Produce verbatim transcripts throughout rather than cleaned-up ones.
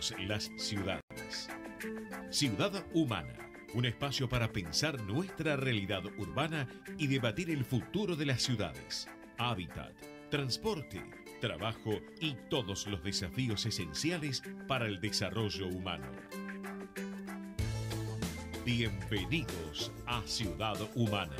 todas las ciudades. Ciudad Humana, un espacio para pensar nuestra realidad urbana y debatir el futuro de las ciudades, hábitat, transporte, trabajo y todos los desafíos esenciales para el desarrollo humano. Bienvenidos a Ciudad Humana.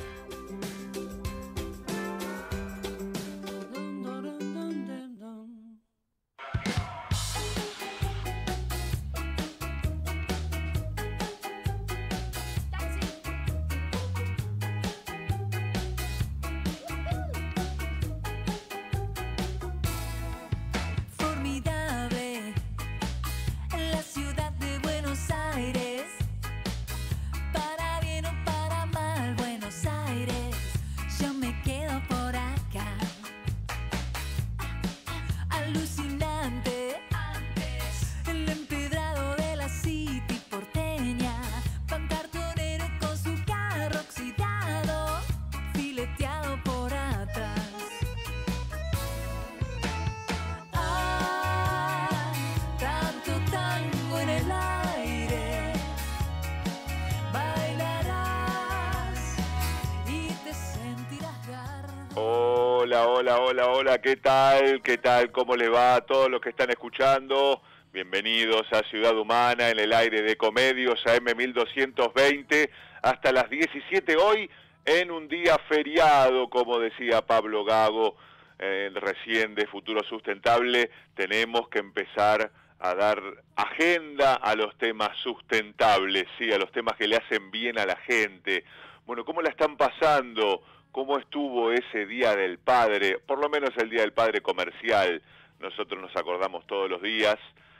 Hola, hola, hola, hola, ¿qué tal? ¿Qué tal? ¿Cómo le va a todos los que están escuchando? Bienvenidos a Ciudad Humana en el aire de Ecomedios A M mil doscientos veinte hasta las diecisiete hoy en un día feriado, como decía Pablo Gago, eh, recién de Futuro Sustentable. Tenemos que empezar a dar agenda a los temas sustentables, sí, a los temas que le hacen bien a la gente. Bueno, ¿cómo la están pasando? ¿Cómo estuvo ese Día del Padre? Por lo menos el Día del Padre comercial. Nosotros nos acordamos todos los días,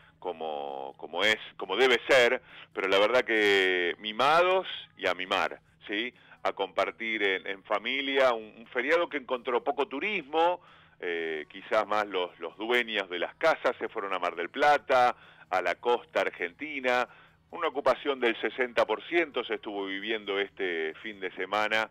como, como es, como debe ser, pero la verdad que mimados y a mimar, ¿sí? A compartir en, en familia, un, un feriado que encontró poco turismo, eh, quizás más los, los dueños de las casas se fueron a Mar del Plata, a la costa argentina, una ocupación del sesenta por ciento se estuvo viviendo este fin de semana,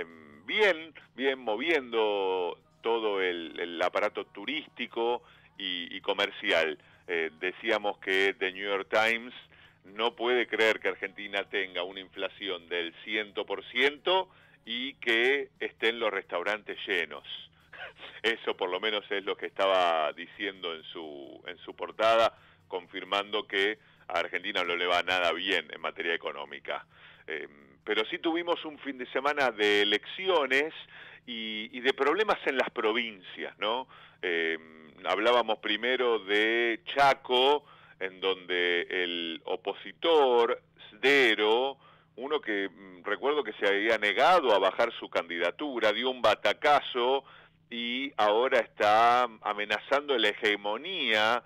bien, bien moviendo todo el, el aparato turístico y, y comercial. Eh, decíamos que The New York Times no puede creer que Argentina tenga una inflación del cien por ciento y que estén los restaurantes llenos. Eso por lo menos es lo que estaba diciendo en su, en su portada, confirmando que a Argentina no le va nada bien en materia económica. Eh, pero sí tuvimos un fin de semana de elecciones y, y de problemas en las provincias, ¿no? Eh, hablábamos primero de Chaco, en donde el opositor, Sdero, uno que mmm, recuerdo que se había negado a bajar su candidatura, dio un batacazo y ahora está amenazando la hegemonía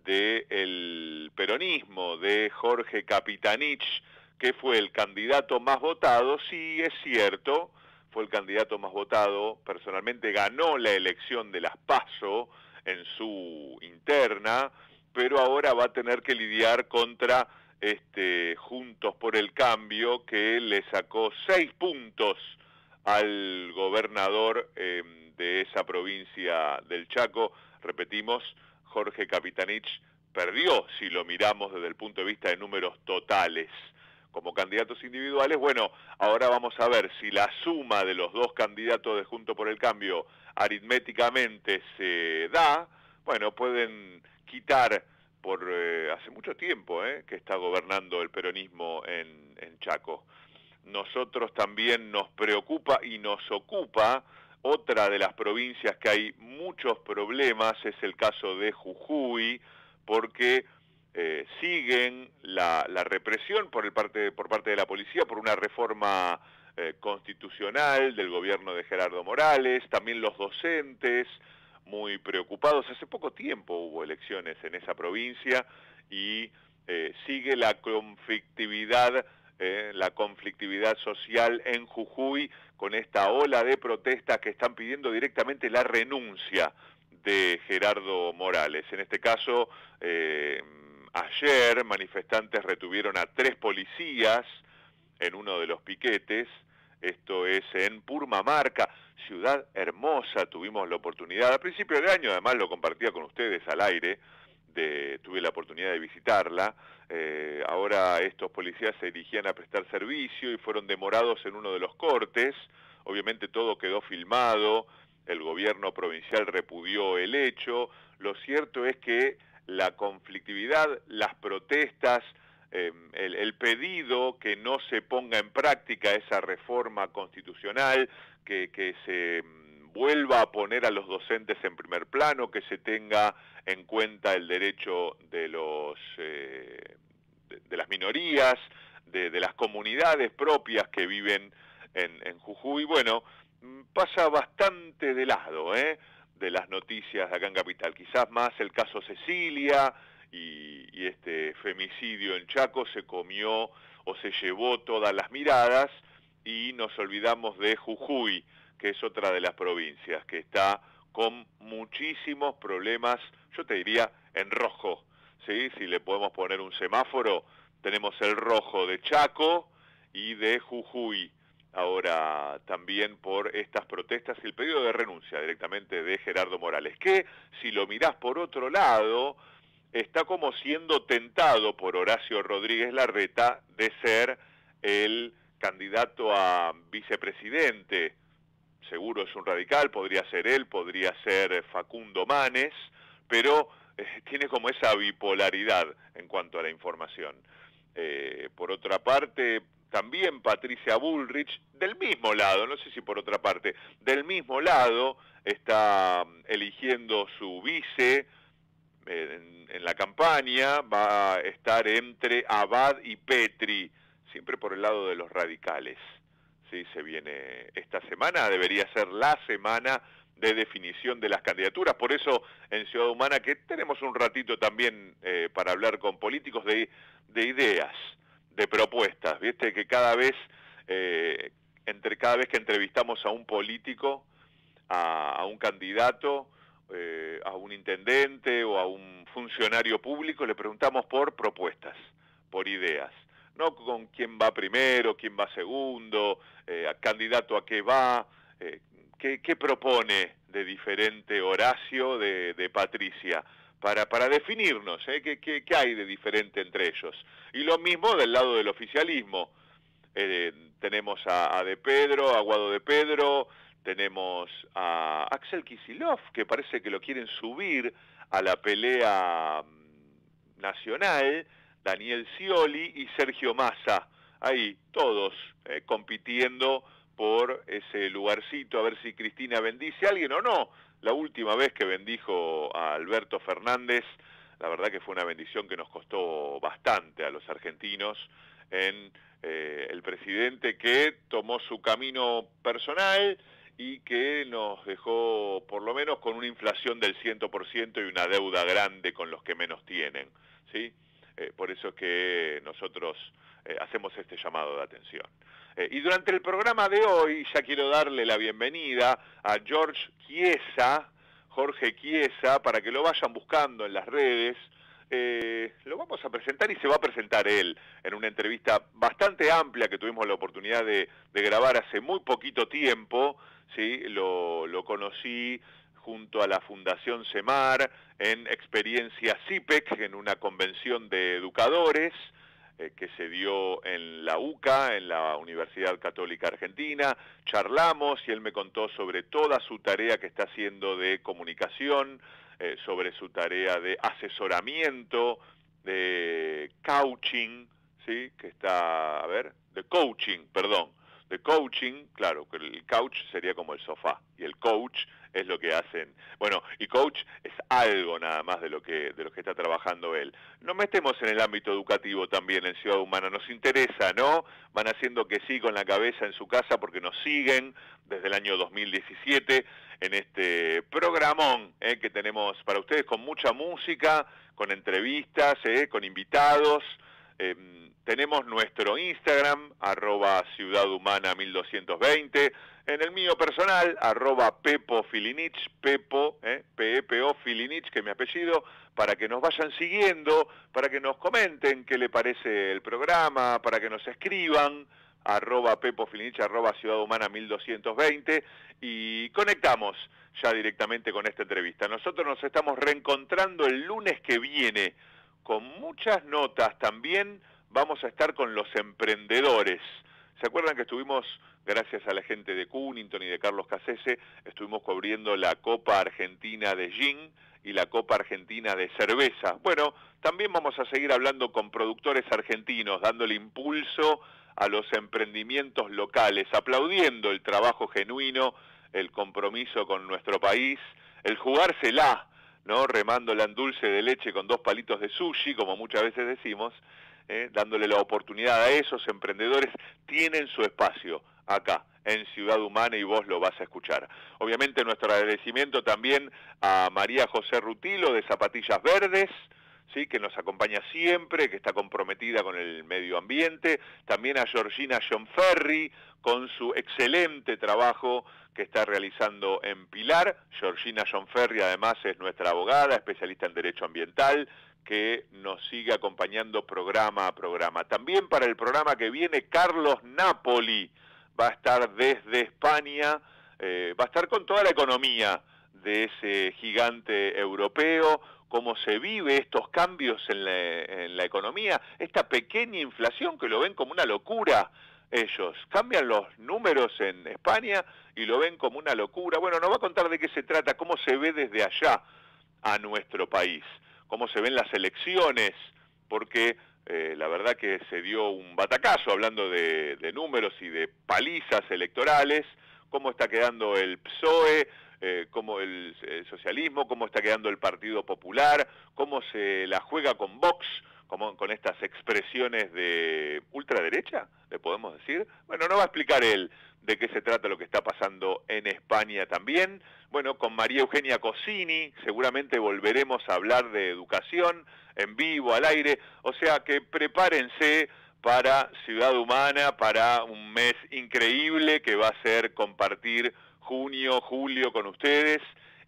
del peronismo, de Jorge Capitanich, que fue el candidato más votado. Sí, es cierto, fue el candidato más votado, personalmente ganó la elección de las PASO en su interna, pero ahora va a tener que lidiar contra este Juntos por el Cambio, que le sacó seis puntos al gobernador eh, de esa provincia del Chaco. Repetimos, Jorge Capitanich perdió, si lo miramos desde el punto de vista de números totales. Como candidatos individuales, bueno, ahora vamos a ver si la suma de los dos candidatos de Juntos por el Cambio aritméticamente se da. Bueno, pueden quitar por eh, hace mucho tiempo eh, que está gobernando el peronismo en, en Chaco. Nosotros también nos preocupa y nos ocupa otra de las provincias que hay muchos problemas, es el caso de Jujuy, porque eh, siguen la, la represión por, el parte, por parte de la policía por una reforma eh, constitucional del gobierno de Gerardo Morales, también los docentes muy preocupados. Hace poco tiempo hubo elecciones en esa provincia y eh, sigue la conflictividad, eh, la conflictividad social en Jujuy con esta ola de protestas que están pidiendo directamente la renuncia de Gerardo Morales. En este caso, eh, ayer manifestantes retuvieron a tres policías en uno de los piquetes. Esto es en Purmamarca, ciudad hermosa. Tuvimos la oportunidad, a principio de año, además lo compartía con ustedes al aire, de, tuve la oportunidad de visitarla. Eh, ahora estos policías se dirigían a prestar servicio y fueron demorados en uno de los cortes. Obviamente todo quedó filmado, el gobierno provincial repudió el hecho. Lo cierto es que la conflictividad, las protestas, eh, el, el pedido que no se ponga en práctica esa reforma constitucional, que, que se vuelva a poner a los docentes en primer plano, que se tenga en cuenta el derecho de los eh, de, de las minorías, de, de las comunidades propias que viven en, en Jujuy. Bueno, pasa bastante de lado, ¿eh? de las noticias de acá en Capital. Quizás más el caso Cecilia y, y este femicidio en Chaco se comió o se llevó todas las miradas, y nos olvidamos de Jujuy, que es otra de las provincias que está con muchísimos problemas, yo te diría en rojo, ¿sí? Si le podemos poner un semáforo, tenemos el rojo de Chaco y de Jujuy. Ahora también por estas protestas y el pedido de renuncia directamente de Gerardo Morales, que si lo mirás por otro lado, está como siendo tentado por Horacio Rodríguez Larreta de ser el candidato a vicepresidente. Seguro es un radical, podría ser él, podría ser Facundo Manes, pero eh, tiene como esa bipolaridad en cuanto a la información. Eh, por otra parte, también Patricia Bullrich, del mismo lado, no sé si por otra parte, del mismo lado, está eligiendo su vice eh, en, en la campaña, va a estar entre Abad y Petri, siempre por el lado de los radicales. Sí, se viene esta semana, debería ser la semana de definición de las candidaturas. Por eso en Ciudad Humana, que tenemos un ratito también eh, para hablar con políticos de, de ideas, de propuestas. Viste que cada vez, eh, entre cada vez que entrevistamos a un político, a, a un candidato, eh, a un intendente o a un funcionario público, le preguntamos por propuestas, por ideas. No con quién va primero, quién va segundo, eh, candidato a qué va, eh, qué, qué propone de diferente Horacio de, de Patricia, para, para definirnos, ¿eh? ¿Qué, qué, qué hay de diferente entre ellos? Y lo mismo del lado del oficialismo. Eh, tenemos a, a De Pedro, a Guado de Pedro, tenemos a Axel Kicillof, que parece que lo quieren subir a la pelea nacional, Daniel Scioli y Sergio Massa, ahí todos eh, compitiendo por ese lugarcito, a ver si Cristina bendice a alguien o no. La última vez que bendijo a Alberto Fernández, la verdad que fue una bendición que nos costó bastante a los argentinos, en eh, el presidente que tomó su camino personal y que nos dejó por lo menos con una inflación del cien por ciento y una deuda grande con los que menos tienen, ¿sí? Eh, por eso es que nosotros eh, hacemos este llamado de atención. Eh, y durante el programa de hoy ya quiero darle la bienvenida a George Chiesa, Jorge Chiesa, para que lo vayan buscando en las redes. Eh, lo vamos a presentar y se va a presentar él en una entrevista bastante amplia que tuvimos la oportunidad de, de grabar hace muy poquito tiempo, ¿sí? Lo, lo conocí junto a la Fundación Semar, en Experiencia C I P E C, en una convención de educadores eh, que se dio en la U C A, en la Universidad Católica Argentina. Charlamos y él me contó sobre toda su tarea que está haciendo de comunicación, eh, sobre su tarea de asesoramiento, de coaching, ¿sí? Que está, a ver, de coaching, perdón, de coaching, claro, que el couch sería como el sofá, y el coach es lo que hacen. Bueno, y coach es algo nada más de lo que de lo que está trabajando él. Nos metemos en el ámbito educativo también en Ciudad Humana, nos interesa, ¿no? Van haciendo que sí con la cabeza en su casa porque nos siguen desde el año dos mil diecisiete en este programón ¿eh? que tenemos para ustedes, con mucha música, con entrevistas, ¿eh? con invitados. Eh, tenemos nuestro Instagram, arroba Ciudad Humana mil doscientos veinte, en el mío personal, arroba Pepo Filinich, Pepo, eh, P E P O Filinich, que es mi apellido, para que nos vayan siguiendo, para que nos comenten qué le parece el programa, para que nos escriban, arroba Pepo Filinich, arroba Ciudad Humana mil doscientos veinte, y conectamos ya directamente con esta entrevista. Nosotros nos estamos reencontrando el lunes que viene con muchas notas. También vamos a estar con los emprendedores. ¿Se acuerdan que estuvimos, gracias a la gente de Cunnington y de Carlos Cassese, estuvimos cubriendo la Copa Argentina de Gin y la Copa Argentina de Cerveza? Bueno, también vamos a seguir hablando con productores argentinos, dándole impulso a los emprendimientos locales, aplaudiendo el trabajo genuino, el compromiso con nuestro país, el jugársela, ¿no? Remándola en dulce de leche con dos palitos de sushi, como muchas veces decimos, ¿eh? Dándole la oportunidad a esos emprendedores. Tienen su espacio acá, en Ciudad Humana, y vos lo vas a escuchar. Obviamente nuestro agradecimiento también a María José Rutilo de Zapatillas Verdes, ¿sí?, que nos acompaña siempre, que está comprometida con el medio ambiente. También a Georgina Gianferri, con su excelente trabajo que está realizando en Pilar. Georgina Gianferri además es nuestra abogada, especialista en Derecho Ambiental, que nos sigue acompañando programa a programa. También para el programa que viene, Carlos Napoli va a estar desde España, eh, va a estar con toda la economía de ese gigante europeo, cómo se vive estos cambios en la, en la economía, esta pequeña inflación que lo ven como una locura. Ellos cambian los números en España y lo ven como una locura. Bueno, nos va a contar de qué se trata, cómo se ve desde allá a nuestro país, cómo se ven las elecciones, porque eh, la verdad que se dio un batacazo hablando de, de números y de palizas electorales, cómo está quedando el P S O E, eh, cómo el, el socialismo, cómo está quedando el Partido Popular, cómo se la juega con Vox, como con estas expresiones de ultraderecha, le podemos decir. Bueno, nos va a explicar él de qué se trata lo que está pasando en España también. Bueno, con María Eugenia Cosini seguramente volveremos a hablar de educación en vivo, al aire, o sea que prepárense para Ciudad Humana, para un mes increíble que va a ser compartir junio, julio con ustedes,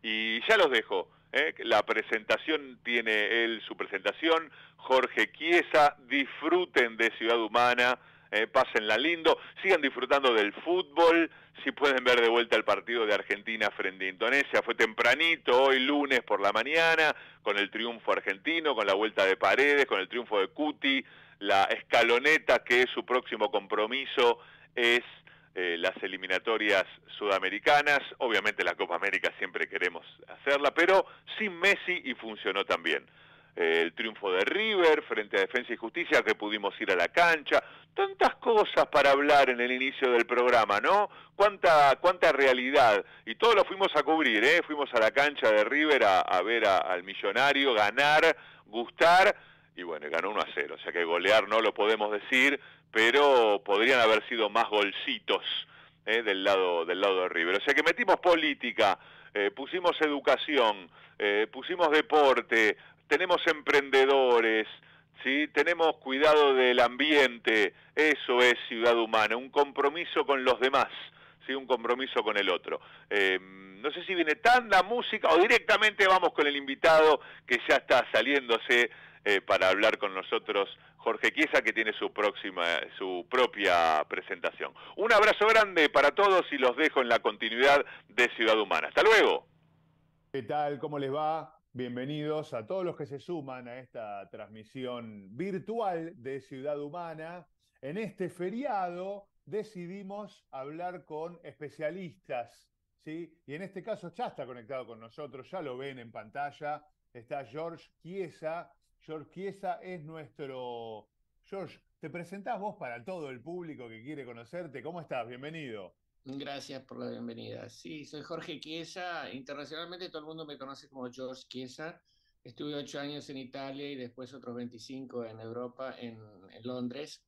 y ya los dejo. ¿Eh? La presentación, tiene él su presentación, Jorge Chiesa. Disfruten de Ciudad Humana, eh, pásenla lindo, sigan disfrutando del fútbol. Si pueden ver de vuelta el partido de Argentina frente a Indonesia, fue tempranito, hoy lunes por la mañana, con el triunfo argentino, con la vuelta de Paredes, con el triunfo de Cuti, la escaloneta, que es su próximo compromiso, es Eh, las eliminatorias sudamericanas. Obviamente la Copa América siempre queremos hacerla, pero sin Messi, y funcionó también. Eh, el triunfo de River frente a Defensa y Justicia, que pudimos ir a la cancha. Tantas cosas para hablar en el inicio del programa, ¿no? Cuánta, cuánta realidad. Y todo lo fuimos a cubrir, ¿eh? Fuimos a la cancha de River a, a ver a, al Millonario ganar, gustar, y bueno, ganó uno a cero. O sea que golear no lo podemos decir, pero podrían haber sido más golcitos eh, del lado del lado de River. O sea que metimos política, eh, pusimos educación, eh, pusimos deporte, tenemos emprendedores, ¿sí? Tenemos cuidado del ambiente. Eso es Ciudad Humana, un compromiso con los demás, ¿sí? Un compromiso con el otro. Eh, no sé si viene tanta música o directamente vamos con el invitado que ya está saliéndose eh, para hablar con nosotros, Jorge Chiesa, que tiene su próxima, su propia presentación. Un abrazo grande para todos y los dejo en la continuidad de Ciudad Humana. Hasta luego. ¿Qué tal? ¿Cómo les va? Bienvenidos a todos los que se suman a esta transmisión virtual de Ciudad Humana. En este feriado decidimos hablar con especialistas, ¿sí? Y en este caso ya está conectado con nosotros, ya lo ven en pantalla, está George Chiesa. George Chiesa es nuestro... George, te presentás vos para todo el público que quiere conocerte. ¿Cómo estás? Bienvenido. Gracias por la bienvenida. Sí, soy Jorge Chiesa. Internacionalmente todo el mundo me conoce como George Chiesa. Estuve ocho años en Italia y después otros veinticinco en Europa, en, en Londres.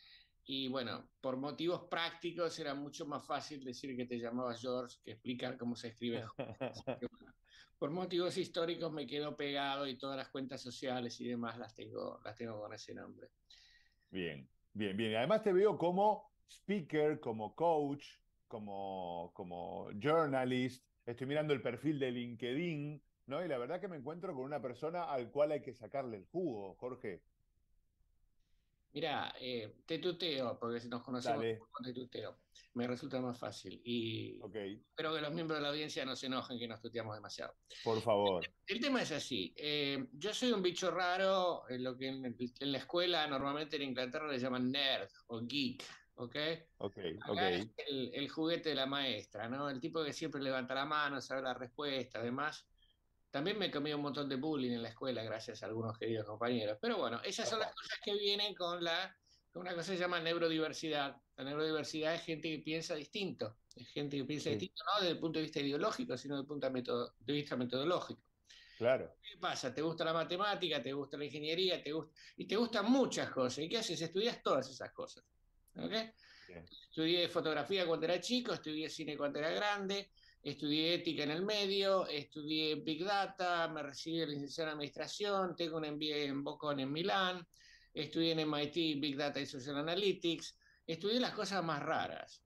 Y bueno, por motivos prácticos era mucho más fácil decir que te llamabas George que explicar cómo se escribe Jorge. Así que, bueno, por motivos históricos me quedo pegado y todas las cuentas sociales y demás las tengo, las tengo con ese nombre. Bien, bien, bien. Además te veo como speaker, como coach, como, como journalist. Estoy mirando el perfil de LinkedIn, ¿no? Y la verdad que me encuentro con una persona al cual hay que sacarle el jugo, Jorge. Mira, eh, te tuteo, porque si nos conocemos Dale, te tuteo. Me resulta más fácil. Y ok, espero que los miembros de la audiencia no se enojen que nos tuteamos demasiado. por favor. El tema es así. Eh, yo soy un bicho raro, en lo que en, en la escuela normalmente en Inglaterra le llaman nerd o geek, ¿ok? Ok, ok. Acá es el, el juguete de la maestra, ¿no? El tipo que siempre levanta la mano, sabe la respuesta, además. También me comí un montón de bullying en la escuela, gracias a algunos queridos compañeros. Pero bueno, esas son las Opa, cosas que vienen con la, con una cosa que se llama neurodiversidad. La neurodiversidad es gente que piensa distinto, es gente que piensa sí, distinto no desde el punto de vista ideológico, sino desde el punto de, metodo, de vista metodológico. claro. ¿Qué pasa? ¿Te gusta la matemática? ¿Te gusta la ingeniería? Te gusta, y te gustan muchas cosas. ¿Y qué haces? Estudias todas esas cosas. ¿Ok? Bien, Estudié fotografía cuando era chico, estudié cine cuando era grande, estudié ética en el medio, estudié Big Data, me recibí de licenciado en Administración, tengo un M B A en Bocconi en Milán, estudié en M I T Big Data y Social Analytics, estudié las cosas más raras.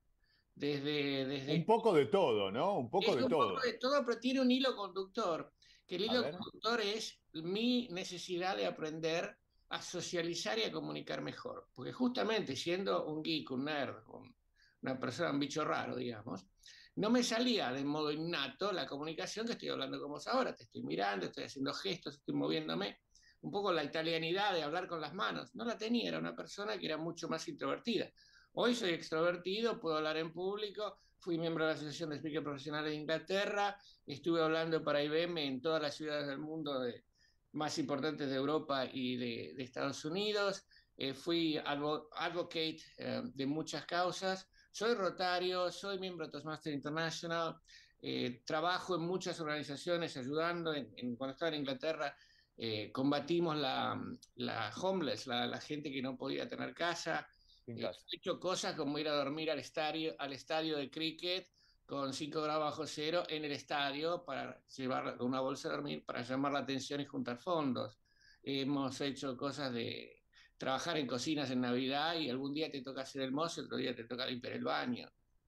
Desde, un desde poco de todo, ¿no? Un poco es de un poco todo. de todo, pero tiene un hilo conductor, que el A hilo ver, conductor es mi necesidad de aprender a socializar y a comunicar mejor. Porque justamente siendo un geek, un nerd, un- una persona, un bicho raro, digamos, no me salía de modo innato la comunicación que estoy hablando con vos ahora. Te estoy mirando, estoy haciendo gestos, estoy moviéndome. Un poco la italianidad de hablar con las manos. No la tenía, era una persona que era mucho más introvertida. Hoy soy extrovertido, puedo hablar en público, fui miembro de la Asociación de Speakers Profesionales de Inglaterra, estuve hablando para I B M en todas las ciudades del mundo de, más importantes de Europa y de, de Estados Unidos, eh, fui advo advocate eh, de muchas causas, soy rotario, soy miembro de Toastmasters International, eh, trabajo en muchas organizaciones ayudando, en, en, cuando estaba en Inglaterra eh, combatimos la, la homeless, la, la gente que no podía tener casa, sin eh, casa. he hecho cosas como ir a dormir al estadio, al estadio de cricket con cinco grados bajo cero en el estadio para llevar una bolsa de dormir para llamar la atención y juntar fondos. Hemos hecho cosas de trabajar en cocinas en Navidad y algún día te toca hacer el mozo, otro día te toca limpiar el baño.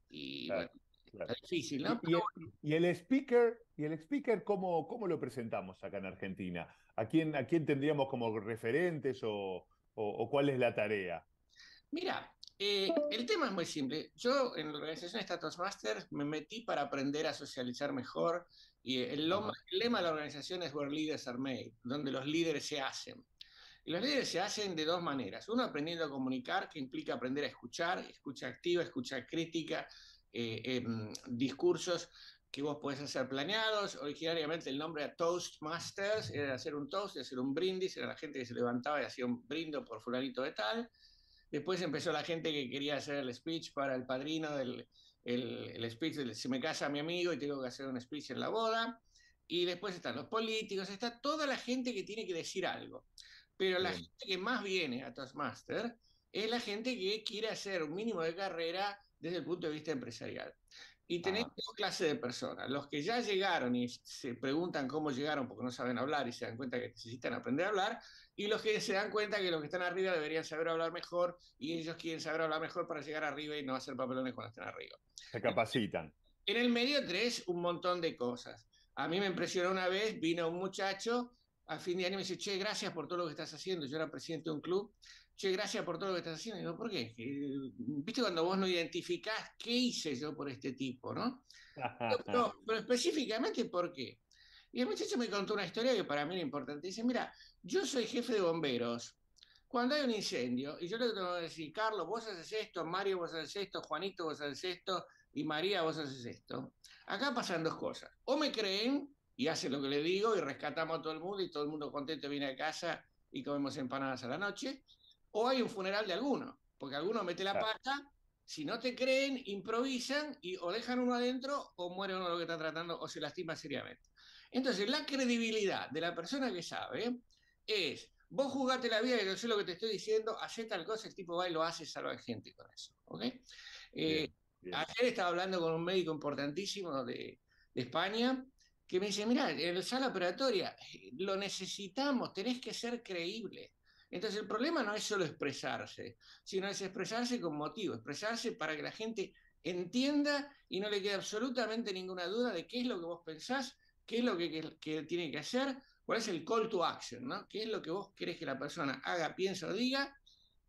Y bueno, Claro, claro. es difícil, ¿no? Y, y el, y el speaker, y el speaker ¿cómo, cómo lo presentamos acá en Argentina? ¿A quién, a quién tendríamos como referentes o, o, o cuál es la tarea? Mira, eh, el tema es muy simple. Yo en la organización Status Masters me metí para aprender a socializar mejor y el, loma, Ajá, el lema de la organización es Where Leaders Are Made, donde los líderes se hacen. Y los líderes se hacen de dos maneras. Uno, aprendiendo a comunicar, que implica aprender a escuchar, escucha activa, escucha crítica, eh, eh, discursos que vos podés hacer planeados. Originariamente el nombre era Toastmasters, era hacer un toast, hacer un brindis, era la gente que se levantaba y hacía un brindo por fulanito de tal. Después empezó la gente que quería hacer el speech para el padrino, del, el, el speech de si me casa mi amigo y tengo que hacer un speech en la boda. Y después están los políticos, está toda la gente que tiene que decir algo. Pero la bien. gente que más viene a Toastmaster es la gente que quiere hacer un mínimo de carrera desde el punto de vista empresarial. Y tenés Ajá, dos clases de personas. Los que ya llegaron y se preguntan cómo llegaron porque no saben hablar y se dan cuenta que necesitan aprender a hablar, y los que se dan cuenta que los que están arriba deberían saber hablar mejor y ellos quieren saber hablar mejor para llegar arriba y no hacer papelones cuando estén arriba. se capacitan. En el medio tenés un montón de cosas. A mí me impresionó una vez, vino un muchacho a fin de año y me dice, che, gracias por todo lo que estás haciendo. Yo era presidente de un club. Che, gracias por todo lo que estás haciendo. Y yo, ¿por qué? ¿Viste cuando vos no identificás qué hice yo por este tipo, no? Pero, pero específicamente, ¿por qué? Y el muchacho me contó una historia que para mí era importante. Dice, mira, yo soy jefe de bomberos. Cuando hay un incendio, y yo le tengo que decir, Carlos, vos haces esto, Mario, vos haces esto, Juanito, vos haces esto, y María, vos haces esto. Acá pasan dos cosas. O me creen y hacen lo que le digo y rescatamos a todo el mundo y todo el mundo contento viene a casa y comemos empanadas a la noche. O hay un funeral de alguno, porque alguno mete la pata, si no te creen, improvisan y o dejan uno adentro o muere uno de lo que está tratando o se lastima seriamente. Entonces, la credibilidad de la persona que sabe es, vos jugate la vida y no sé lo que te estoy diciendo, hacé tal cosa, el tipo va y lo hace, salva gente con eso. ¿Okay? Eh, Bien, bien. ayer estaba hablando con un médico importantísimo de, de España que me dice, mira, en la sala operatoria lo necesitamos, tenés que ser creíble. Entonces el problema no es solo expresarse, sino es expresarse con motivo, expresarse para que la gente entienda y no le quede absolutamente ninguna duda de qué es lo que vos pensás, qué es lo que, que, que tiene que hacer, cuál es el call to action, ¿no? ¿Qué es lo que vos querés que la persona haga, piense o diga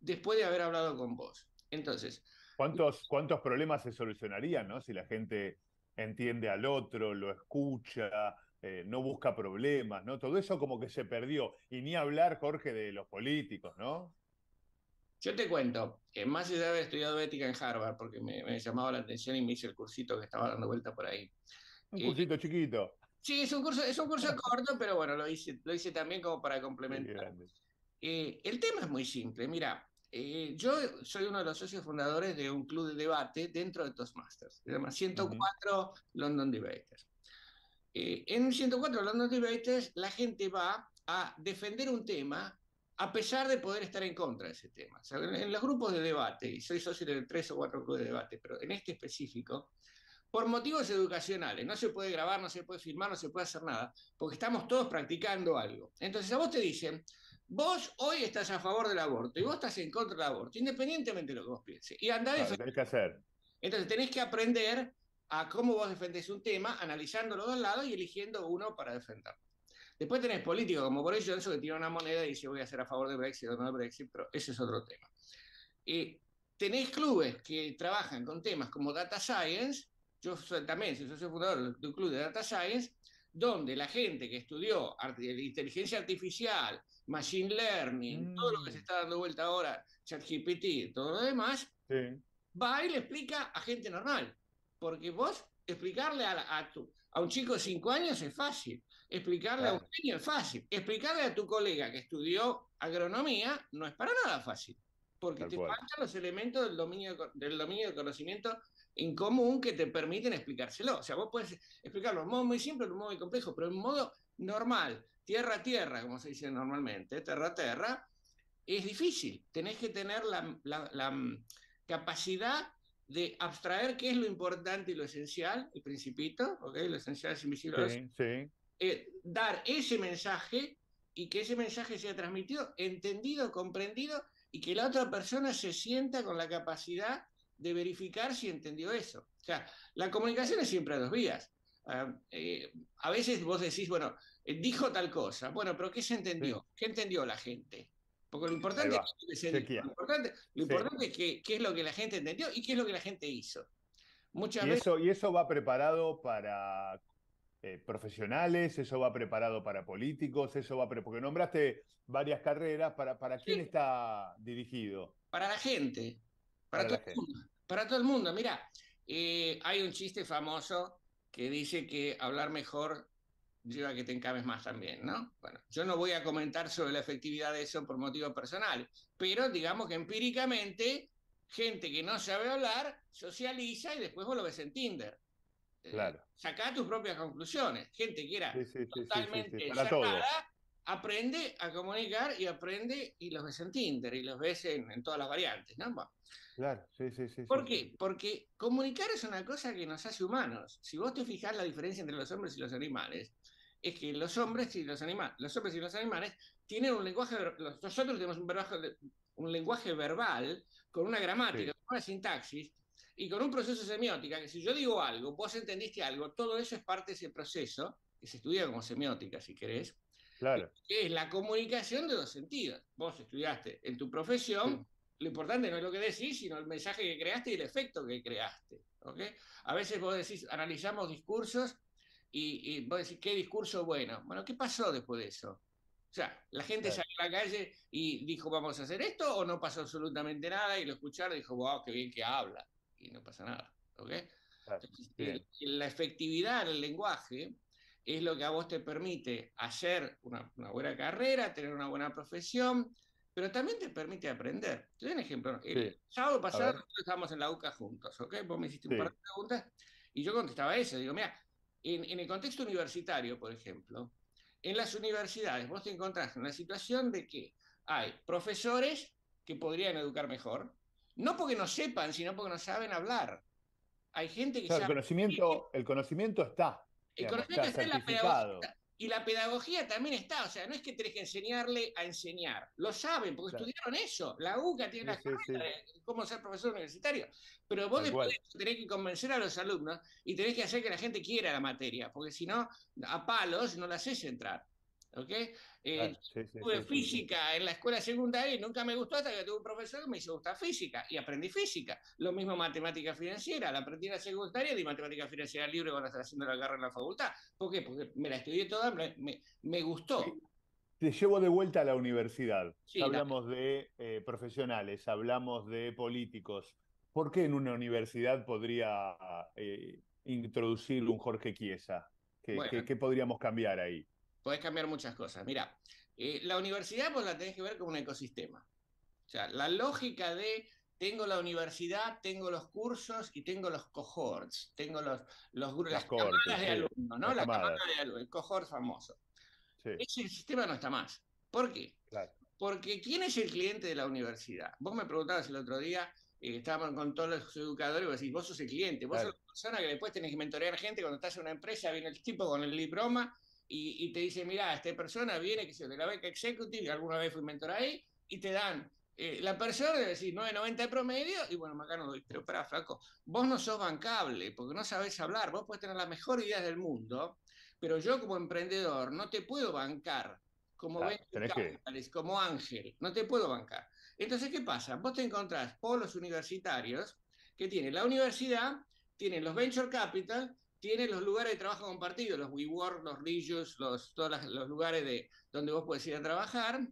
después de haber hablado con vos. Entonces, ¿Cuántos, cuántos problemas se solucionarían, ¿no? Si la gente entiende al otro, lo escucha, eh, no busca problemas, ¿no? Todo eso como que se perdió. Y ni hablar, Jorge, de los políticos, ¿no? yo te cuento, que más allá de haber estudiado ética en Harvard, porque me, me llamaba la atención y me hice el cursito que estaba dando vuelta por ahí. Un Eh, cursito chiquito. sí, es un curso, es un curso corto, pero bueno, lo hice, lo hice también como para Qué complementar. grande. Eh, el tema es muy simple. Mira, eh, yo soy uno de los socios fundadores de un club de debate dentro de Toastmasters. Se llama ciento cuatro uh-huh. London Debaters. Eh, en ciento cuatro London Debaters la gente va a defender un tema a pesar de poder estar en contra de ese tema. O sea, en, en los grupos de debate, y soy socio de tres o cuatro grupos de debate, pero en este específico, por motivos educacionales, no se puede grabar, no se puede filmar, no se puede hacer nada, porque estamos todos practicando algo. Entonces a vos te dicen, vos hoy estás a favor del aborto y vos estás en contra del aborto, independientemente de lo que vos pienses. Y andá claro, tenés que hacer. Entonces tenés que aprender a cómo vos defendés un tema, analizando los dos lados y eligiendo uno para defenderlo. Después tenés políticos como Boris Johnson que tira una moneda y dice voy a ser a favor del Brexit o no del Brexit, pero ese es otro tema. Eh, tenés clubes que trabajan con temas como Data Science. Yo soy, también soy socio fundador de un club de Data Science, donde la gente que estudió inteligencia artificial, machine learning, mm. todo lo que se está dando vuelta ahora, ChatGPT, todo lo demás, sí. va y le explica a gente normal. Porque vos explicarle a, a, tu, a un chico de cinco años es fácil, explicarle claro. a un niño es fácil, explicarle a tu colega que estudió agronomía no es para nada fácil, porque Tal te cual. faltan los elementos del dominio, del dominio del conocimiento en común que te permiten explicárselo. O sea, vos puedes explicarlo de un modo muy simple, de un modo muy complejo, pero en modo normal, tierra a tierra, como se dice normalmente, terra a terra, es difícil. Tenés que tener la, la, la capacidad de abstraer qué es lo importante y lo esencial, el principito, ¿okay? Lo esencial es invisible. Sí, sí. Eh, dar ese mensaje y que ese mensaje sea transmitido, entendido, comprendido y que la otra persona se sienta con la capacidad de verificar si entendió eso. O sea, la comunicación es siempre a dos vías. Uh, eh, a veces vos decís, bueno, eh, dijo tal cosa, bueno, pero ¿qué se entendió? Sí. ¿Qué entendió la gente? Porque lo importante, es, que se dijo. lo importante, lo importante sí. es que, qué es lo que la gente entendió y qué es lo que la gente hizo. Muchas y, veces... eso, y eso va preparado para eh, profesionales, eso va preparado para políticos, eso va pre... porque nombraste varias carreras, ¿para, para quién sí. está dirigido? Para la gente, para, para todo, el mundo, para todo el mundo. Mira, eh, hay un chiste famoso que dice que hablar mejor lleva a que te encabes más también, ¿no? Bueno, yo no voy a comentar sobre la efectividad de eso por motivos personales, pero digamos que empíricamente, gente que no sabe hablar, socializa y después vos lo ves en Tinder. Claro. Eh, sacá tus propias conclusiones. Gente que era sí, sí, totalmente sí, sí, sí. Para todo. aprende a comunicar y aprende y los ves en Tinder y los ves en, en todas las variantes, ¿no? Bueno. Claro, sí, sí, sí. ¿Por sí, qué? sí. Porque comunicar es una cosa que nos hace humanos. Si vos te fijás la diferencia entre los hombres y los animales, es que los hombres y los animales, los hombres y los animales tienen un lenguaje, nosotros tenemos un, verbajo, un lenguaje verbal con una gramática, sí. con una sintaxis y con un proceso semiótica, que si yo digo algo, vos entendiste algo, todo eso es parte de ese proceso, que se estudia como semiótica, si querés, claro. que es la comunicación de los sentidos. Vos estudiaste en tu profesión, sí. Lo importante no es lo que decís, sino el mensaje que creaste y el efecto que creaste. ¿Okay? A veces vos decís, analizamos discursos y, y vos decís, ¿qué discurso bueno? Bueno, ¿qué pasó después de eso? O sea, ¿la gente claro. salió a la calle y dijo, vamos a hacer esto? ¿O no pasó absolutamente nada? Y lo escucharon y dijo, wow, qué bien que habla. Y no pasa nada. ¿Okay? Claro. Entonces, el, la efectividad del lenguaje es lo que a vos te permite hacer una, una buena carrera, tener una buena profesión, pero también te permite aprender. Te doy un ejemplo. El sí. sábado pasado nosotros estábamos en la U C A juntos, ¿ok? Vos me hiciste sí. un par de preguntas y yo contestaba eso. Digo, mira, en, en el contexto universitario, por ejemplo, en las universidades vos te encontrás en una situación de que hay profesores que podrían educar mejor, no porque no sepan, sino porque no saben hablar. Hay gente que claro, sabe... El conocimiento, el conocimiento está. El digamos, conocimiento está, está en la pedagogía. Y la pedagogía también está, o sea, no es que tenés que enseñarle a enseñar, lo saben, porque claro. estudiaron eso, la U C A tiene sí, la sí, carrera sí. de cómo ser profesor universitario, pero vos después tenés que convencer a los alumnos y tenés que hacer que la gente quiera la materia, porque si no, a palos no la haces entrar, ¿ok? Eh, Claro, sí, sí, tuve sí, sí, sí. física en la escuela secundaria y nunca me gustó hasta que tuve un profesor que me hizo gustar física y aprendí física. Lo mismo matemática financiera, la aprendí en la secundaria, di matemática financiera libre cuando estaba haciendo la carrera en la facultad. ¿Por qué? Porque me la estudié toda, me, me, me gustó. Y te llevo de vuelta a la universidad. Ya Sí, dale. hablamos de eh, profesionales, hablamos de políticos. ¿Por qué en una universidad podría eh, introducir un Jorge Chiesa? ¿Qué, qué, Bueno, qué podríamos cambiar ahí? podés cambiar muchas cosas. Mira, eh, la universidad vos la tenés que ver como un ecosistema. O sea, la lógica de tengo la universidad, tengo los cursos y tengo los cohorts, tengo los, los, Las las camadas cortes, de sí, alumnos, ¿no? las La camada camadas, de alumnos, el cohort famoso. sí, Ese sistema no está más. ¿Por qué? claro. Porque ¿quién es el cliente de la universidad? Vos me preguntabas el otro día, eh, estábamos con todos los educadores, y vos decís, vos sos el cliente, vos sos Claro. la persona que después tenés que mentorear gente cuando estás en una empresa, viene el tipo con el diploma y, y te dice, mira, esta persona viene, que se de la beca executive, y alguna vez fui mentor ahí, y te dan, eh, la persona debe decir nueve noventa de promedio, y bueno, acá no doy, pero espera, flaco, vos no sos bancable, porque no sabés hablar, vos podés tener las mejores ideas del mundo, pero yo como emprendedor no te puedo bancar como Claro, venture tenés que, capitalist, como ángel, no te puedo bancar. Entonces, ¿qué pasa? Vos te encontrás polos universitarios que tienen la universidad, tienen los venture capital, tienen los lugares de trabajo compartido, los WeWork, los Regius, los, todos los, los lugares de, donde vos podés ir a trabajar,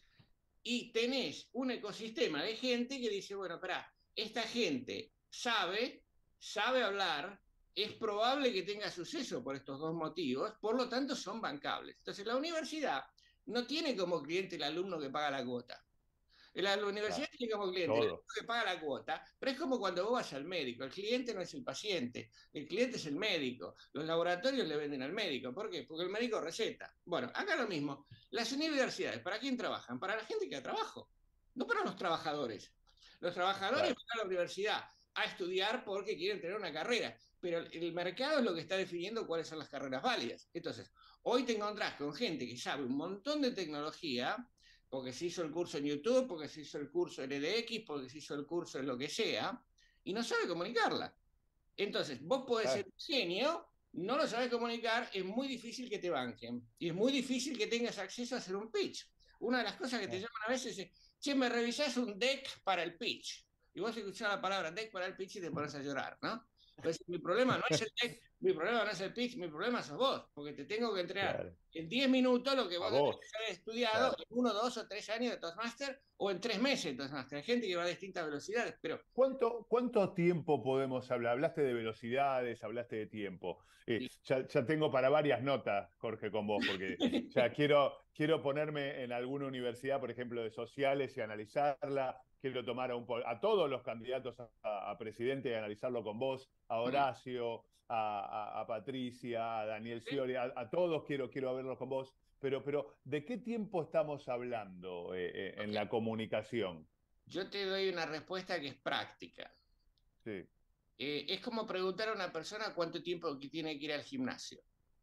y tenés un ecosistema de gente que dice, bueno, espera, esta gente sabe, sabe hablar, es probable que tenga suceso por estos dos motivos, por lo tanto son bancables. Entonces la universidad no tiene como cliente el alumno que paga la cuota. La universidad claro, tiene como cliente el alumno todo, que paga la cuota, pero es como cuando vos vas al médico. El cliente no es el paciente, el cliente es el médico. Los laboratorios le venden al médico. ¿Por qué? Porque el médico receta. Bueno, acá lo mismo. Las universidades, ¿para quién trabajan? Para la gente que da trabajo, no para los trabajadores. Los trabajadores claro. van a la universidad a estudiar porque quieren tener una carrera, pero el mercado es lo que está definiendo cuáles son las carreras válidas. Entonces, hoy te encontrás con gente que sabe un montón de tecnología, porque se hizo el curso en YouTube, porque se hizo el curso en E D X, porque se hizo el curso en lo que sea, y no sabe comunicarla. Entonces, vos podés ser Claro. genio, no lo sabes comunicar, es muy difícil que te banquen. Y es muy difícil que tengas acceso a hacer un pitch. Una de las cosas que te llaman a veces es, che, me revisás un deck para el pitch. Y vos escuchás la palabra deck para el pitch y te pones a llorar, ¿no? Entonces, mi problema no es el deck, mi problema no es el pitch, mi problema sos vos, porque te tengo que entregar Claro, en diez minutos lo que a vos tenés vos, que haber estudiado claro. en uno, dos o tres años de Toastmaster o en tres meses de Toastmaster. Hay gente que va a distintas velocidades, pero ¿Cuánto, cuánto tiempo podemos hablar? Hablaste de velocidades, hablaste de tiempo. Eh, sí. ya, ya tengo para varias notas, Jorge, con vos, porque ya quiero, quiero ponerme en alguna universidad, por ejemplo, de sociales y analizarla. Quiero tomar a, un, a todos los candidatos a, a presidente y analizarlo con vos, a Horacio, a, a, a Patricia, a Daniel Scioli, a, a todos quiero, quiero verlos con vos. Pero, pero, ¿de qué tiempo estamos hablando eh, eh, en Okay. la comunicación? Yo te doy una respuesta que es práctica. Sí. Eh, es como preguntar a una persona cuánto tiempo tiene que ir al gimnasio.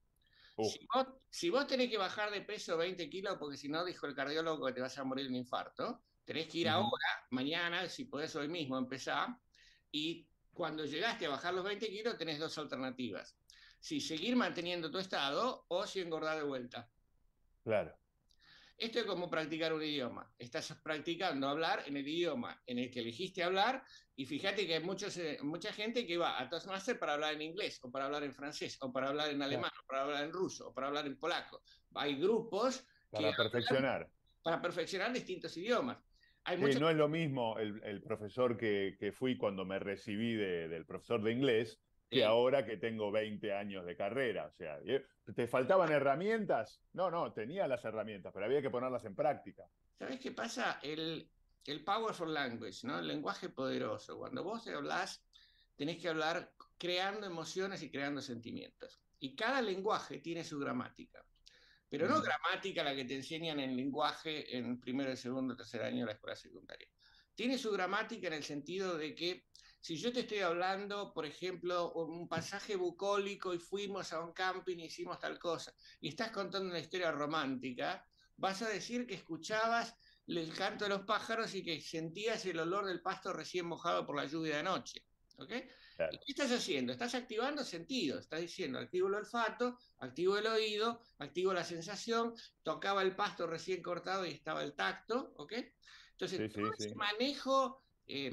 Uh, Si vos, si vos tenés que bajar de peso veinte kilos, porque si no, dijo el cardiólogo que te vas a morir de un infarto, tenés que ir ahora, uh-huh. mañana, si podés hoy mismo empezar, y cuando llegaste a bajar los veinte kilos, tenés dos alternativas. Si seguir manteniendo tu estado o si engordar de vuelta. Claro. Esto es como practicar un idioma. Estás practicando hablar en el idioma en el que elegiste hablar y fíjate que hay muchos, eh, mucha gente que va a Toastmaster para hablar en inglés o para hablar en francés o para hablar en Claro. alemán o para hablar en ruso o para hablar en polaco. Hay grupos que Para hablan perfeccionar. para perfeccionar distintos idiomas. Hay Sí, muchos... no es lo mismo el, el profesor que, que, fui cuando me recibí de, del profesor de inglés que Sí. ahora que tengo veinte años de carrera. O sea, ¿te faltaban herramientas? No, no, tenía las herramientas, pero había que ponerlas en práctica. ¿Sabes qué pasa? El, el powerful language, ¿no? El lenguaje poderoso. Cuando vos hablas, tenés que hablar creando emociones y creando sentimientos. Y cada lenguaje tiene su gramática. Pero no Mm. gramática la que te enseñan en lenguaje en primero, segundo, tercer año de la escuela secundaria. Tiene su gramática en el sentido de que si yo te estoy hablando, por ejemplo, un pasaje bucólico y fuimos a un camping y hicimos tal cosa, y estás contando una historia romántica, vas a decir que escuchabas el canto de los pájaros y que sentías el olor del pasto recién mojado por la lluvia de anoche. ¿ok? Claro. ¿Y qué estás haciendo? Estás activando sentidos, estás diciendo, activo el olfato, activo el oído, activo la sensación, tocaba el pasto recién cortado y estaba el tacto, ¿ok? Entonces, Sí, todo sí, ese sí. manejo eh,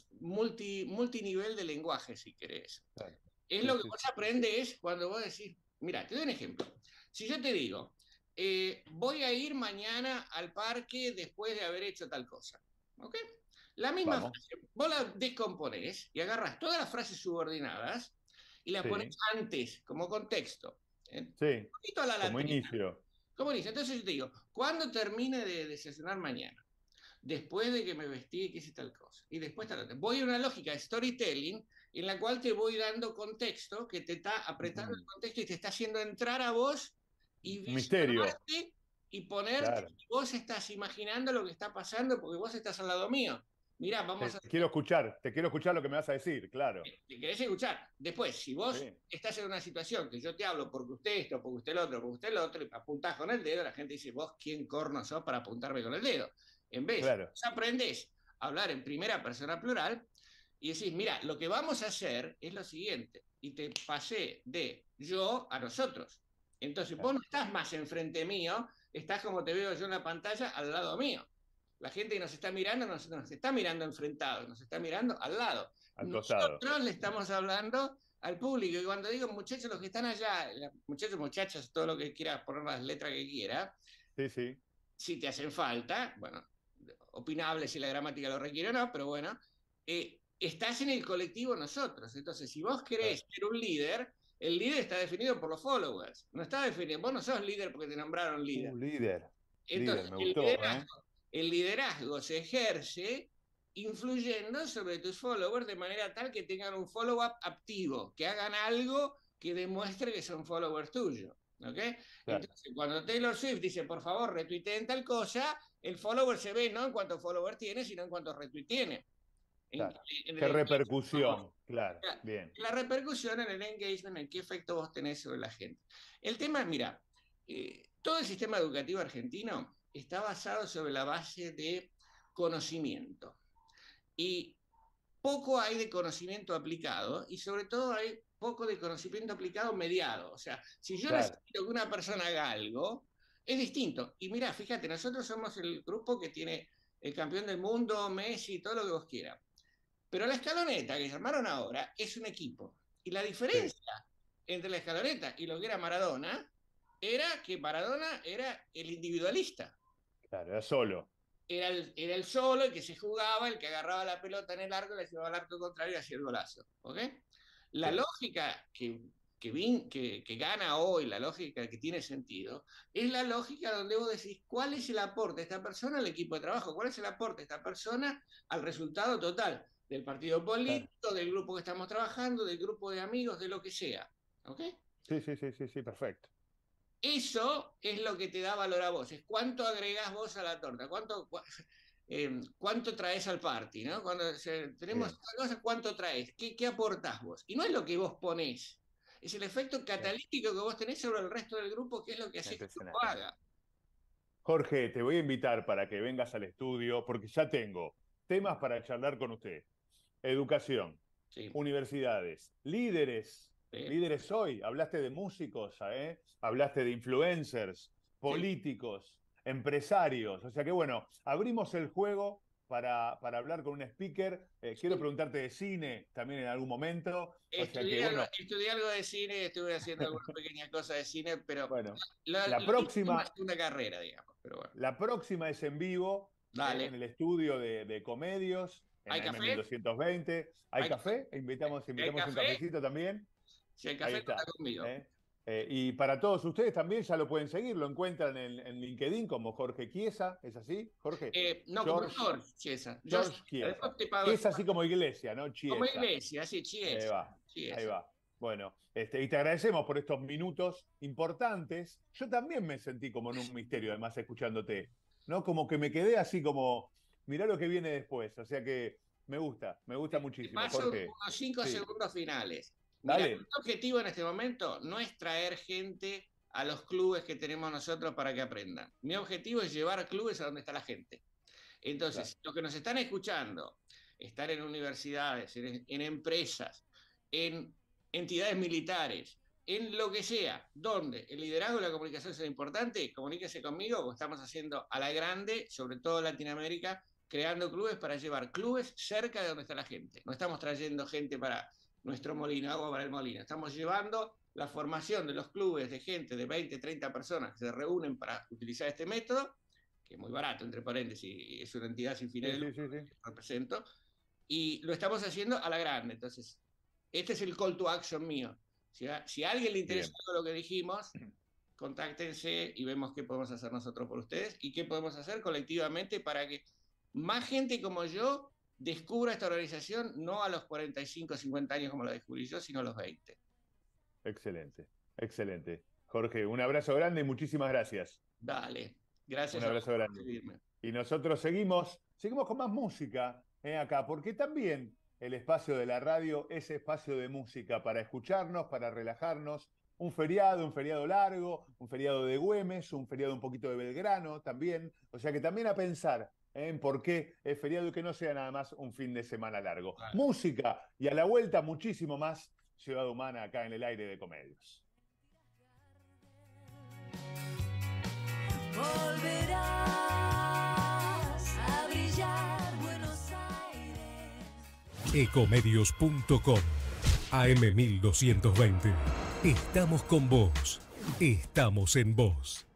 multi, multinivel de lenguaje, si querés. Claro. Es Sí, lo que sí, vos sí. aprendés cuando vos decís, mira, te doy un ejemplo. Si yo te digo, eh, voy a ir mañana al parque después de haber hecho tal cosa, ¿ok? La misma Vamos. frase, vos la descomponés y agarras todas las frases subordinadas y la pones Sí, antes, como contexto. ¿eh? Un sí. poquito a la Como latina. inicio. ¿Cómo dice? Entonces yo te digo, ¿cuándo termine de desayunar mañana? Después de que me vestí y que hice tal cosa. Y después tal otra. Voy a una lógica de storytelling en la cual te voy dando contexto, que te está apretando el Mm. contexto y te está haciendo entrar a vos y Misterio. visionarte y ponerte, Claro. y vos estás imaginando lo que está pasando porque vos estás al lado mío. Mirá, vamos Te a... quiero escuchar, te quiero escuchar lo que me vas a decir, claro. ¿Te querés escuchar? Después, si vos Sí, estás en una situación que yo te hablo porque usted esto, porque usted lo otro, porque usted lo otro, y apuntás con el dedo, la gente dice, vos quién corno sos para apuntarme con el dedo. En vez, claro. vos aprendés a hablar en primera persona plural y decís, mira, lo que vamos a hacer es lo siguiente, y te pasé de yo a nosotros. Entonces, vos Claro. no estás más enfrente mío, estás como te veo yo en la pantalla, al lado mío. La gente que nos está mirando nos, nos está mirando enfrentados, nos está mirando al lado. Al costado. Nosotros le estamos hablando al público, y cuando digo muchachos, los que están allá, muchachos, muchachas, todo lo que quiera, poner las letras que quiera, Sí, sí. si te hacen falta, bueno, opinable si la gramática lo requiere o no, pero bueno, eh, estás en el colectivo nosotros. Entonces, si vos querés Claro. ser un líder, el líder está definido por los followers, no está definido, vos no sos líder porque te nombraron líder. Uh, líder. Líder, Entonces, me el gustó, ¿eh? liderazgo, el liderazgo se ejerce influyendo sobre tus followers de manera tal que tengan un follow-up activo, que hagan algo que demuestre que son followers tuyos. ¿Okay? Claro. Entonces, cuando Taylor Swift dice, por favor, retuiteen tal cosa, el follower se ve no en cuántos followers tiene, sino en cuántos retweets tiene. En, Claro. en Qué el repercusión. Claro. la, Bien. la repercusión en el engagement, en qué efecto vos tenés sobre la gente. El tema, mira, eh, todo el sistema educativo argentino está basado sobre la base de conocimiento. Y poco hay de conocimiento aplicado y sobre todo hay poco de conocimiento aplicado mediado. O sea, si yo Claro. necesito que una persona haga algo, es distinto. Y mira, fíjate, nosotros somos el grupo que tiene el campeón del mundo, Messi, todo lo que vos quieras. Pero la escaloneta que llamaron ahora es un equipo. Y la Sí. diferencia entre la escaloneta y lo que era Maradona era que Maradona era el individualista. Claro, era solo. Era el, era el solo, el que se jugaba, el que agarraba la pelota en el arco, le llevaba al arco contrario y hacía el golazo. ¿Okay? La Sí. lógica que, que, vin, que, que gana hoy, la lógica que tiene sentido, es la lógica donde vos decís cuál es el aporte de esta persona al equipo de trabajo, cuál es el aporte de esta persona al resultado total del partido político, claro, del grupo que estamos trabajando, del grupo de amigos, de lo que sea. ¿Okay? Sí, sí, sí, sí, sí, perfecto. Eso es lo que te da valor a vos, es cuánto agregás vos a la torta, cuánto, cu eh, cuánto traes al party, ¿no? Cuando o sea, tenemos cosas, ¿cuánto traes? ¿Qué, ¿Qué aportás vos? Y no es lo que vos ponés, es el efecto catalítico que vos tenés sobre el resto del grupo, que es lo que haces que el grupo haga. Jorge, te voy a invitar para que vengas al estudio, porque ya tengo temas para charlar con usted. Educación, sí, universidades, líderes, sí, líderes hoy. Hablaste de músicos, ¿eh? Hablaste de influencers, políticos, sí, empresarios. O sea que bueno, abrimos el juego para, para hablar con un speaker. Eh, sí. Quiero preguntarte de cine también en algún momento. O estudié, sea que, bueno, algo, estudié algo de cine, estuve haciendo algunas pequeñas cosas de cine, pero bueno, la, la la próxima es una carrera, digamos. Pero bueno. La próxima es en vivo, eh, en el estudio de, de Comedios, en ¿Hay A M café? mil doscientos veinte. ¿Hay, ¿Hay café? café? Invitamos, invitamos café? un cafecito también. Si hay café, ahí está, está conmigo. ¿eh? Eh, y para todos ustedes también ya lo pueden seguir, lo encuentran en, en LinkedIn como Jorge Chiesa, ¿es así, Jorge? Eh, no, George, como George Chiesa. George Chiesa. Chiesa así como iglesia, ¿no? Chiesa. Como iglesia, sí, Chiesa. Ahí va, Chiesa. ahí va. Bueno, este, y te agradecemos por estos minutos importantes. Yo también me sentí como en un misterio, además, escuchándote, ¿no? Como que me quedé así como, mirá lo que viene después. O sea que me gusta, me gusta te, muchísimo, te paso Jorge. unos cinco sí. segundos finales. Dale. Mira, el objetivo en este momento no es traer gente a los clubes que tenemos nosotros para que aprendan. Mi objetivo es llevar clubes a donde está la gente. Entonces, claro, los que nos están escuchando estar en universidades, en, en empresas, en entidades militares, en lo que sea, donde el liderazgo y la comunicación sea importante, comuníquese conmigo, como estamos haciendo a la grande, sobre todo en Latinoamérica, creando clubes para llevar clubes cerca de donde está la gente. No estamos trayendo gente para nuestro molino, agua para el molino. Estamos llevando la formación de los clubes de gente de veinte, treinta personas que se reúnen para utilizar este método, que es muy barato, entre paréntesis, es una entidad sin fines de lucro que represento, y lo estamos haciendo a la grande. Entonces, este es el call to action mío. Si a, si a alguien le interesa todo lo que dijimos, contáctense y vemos qué podemos hacer nosotros por ustedes y qué podemos hacer colectivamente para que más gente como yo descubra esta organización, no a los cuarenta y cinco, cincuenta años como la descubrí yo, sino a los veinte. Excelente, excelente. Jorge, un abrazo grande y muchísimas gracias. Dale, gracias. Un abrazo grande. Y nosotros seguimos, seguimos con más música eh, acá, porque también el espacio de la radio es espacio de música para escucharnos, para relajarnos. Un feriado, un feriado largo, un feriado de Güemes, un feriado un poquito de Belgrano también. O sea que también a pensar en por qué es feriado y que no sea nada más un fin de semana largo. Claro. Música y a la vuelta muchísimo más Ciudad Humana acá en el aire de Comedios. Volverás a brillar Buenos Aires. Ecomedios punto com A M mil doscientos veinte. Estamos con vos. Estamos en vos.